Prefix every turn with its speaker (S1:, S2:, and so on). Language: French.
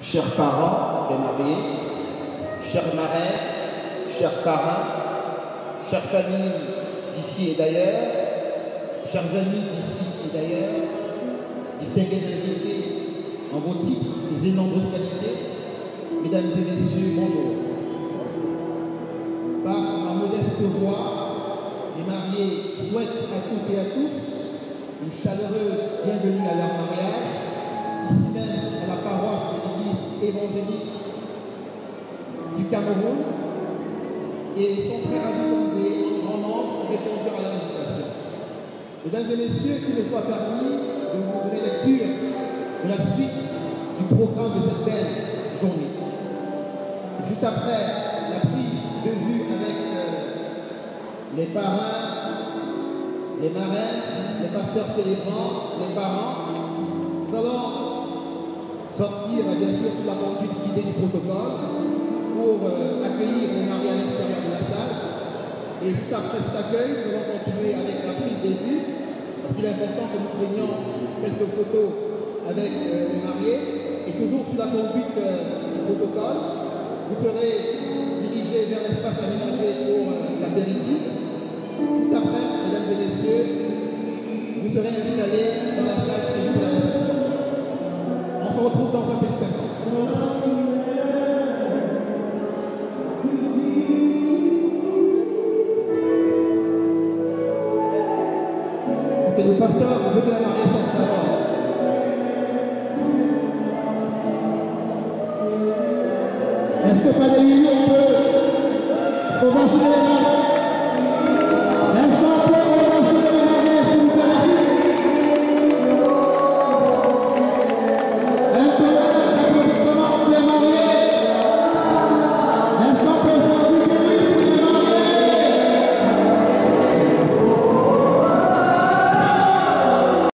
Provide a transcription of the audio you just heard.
S1: chers parents des mariés, chers marraines, chers parrains, chères familles d'ici et d'ailleurs, chers amis d'ici et d'ailleurs, distingués invités en vos titres et nombreuses qualités, mesdames et messieurs, bonjour. Par ma modeste voix, les mariés souhaitent à toutes et à tous une chaleureuse bienvenue à leur mariage, ici même à la paroisse de l'église évangélique du Cameroun, et sont très ravis d'oser en grand nombre répondre à l'invitation. Mesdames et messieurs, qu'il me soit permis de vous donner lecture de la suite du programme de cette belle journée. Juste après la prise de vue avec les parrains, les marraines, les pasteurs célébrants, les parents, nous allons sortir bien sûr sous la conduite guidée du protocole pour accueillir les mariés à l'extérieur de la salle. Et juste après cet accueil, nous allons continuer avec la prise des vues, parce qu'il est important que nous prenions quelques photos avec les mariés, et toujours sous la conduite du protocole. Vous serez dirigés vers l'espace aménagé pour l'apéritif. Juste après, mesdames et messieurs, vous serez installés dans la salle prévue pour la réception. On se retrouve dans un petit instant. Ok, le pasteur veut que la mariée sorte d'abord. Est-ce que ça réunit un peu? On va jouer les mains.